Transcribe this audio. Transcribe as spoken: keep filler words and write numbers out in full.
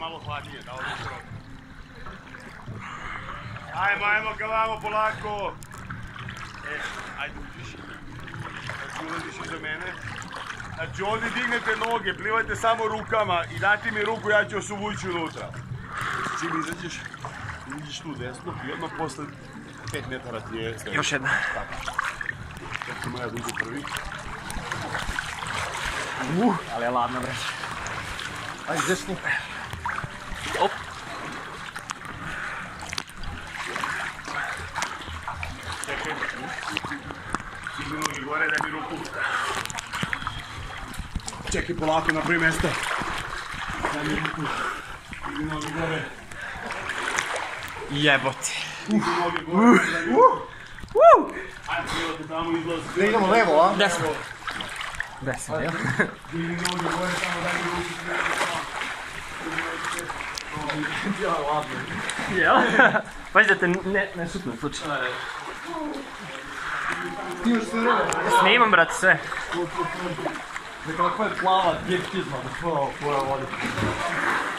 malo hladnije, da ovdje skoro. Ajmo, ajmo ga vamo polako. E, ajde uđiš. Znači ulaziš iza mene. Znači ovdje dignete noge, plivajte samo rukama i dati mi ruku, ja ću vas uvući unutra. Čim izađeš, izađeš tu desno i odmah posle pet metara ti je sljedeće. Još jedna. Tako. Tako moja dugo prvi. Uh, ali je ladna bre. Ajde, desno. Op. Čekaj. Digni noge gore, daj mi ruku. Čekaj polako na prvi mjesto. Daj mi ruku. Digni noge gore. Jebote. Digni noge gore. Daj mi ruku. Ajde, prilate tamo izlaz. Ne idemo levo, a? Desno. Desno, jel? Digni noge gore, tamo daj mi ruku. Ja, ladno. Jel? Pazi da te ne šutne slučaj. Ti još sve rode? Snimam, brate, sve. Da kakva je plava djeptizma, da hvala, hvala vodi.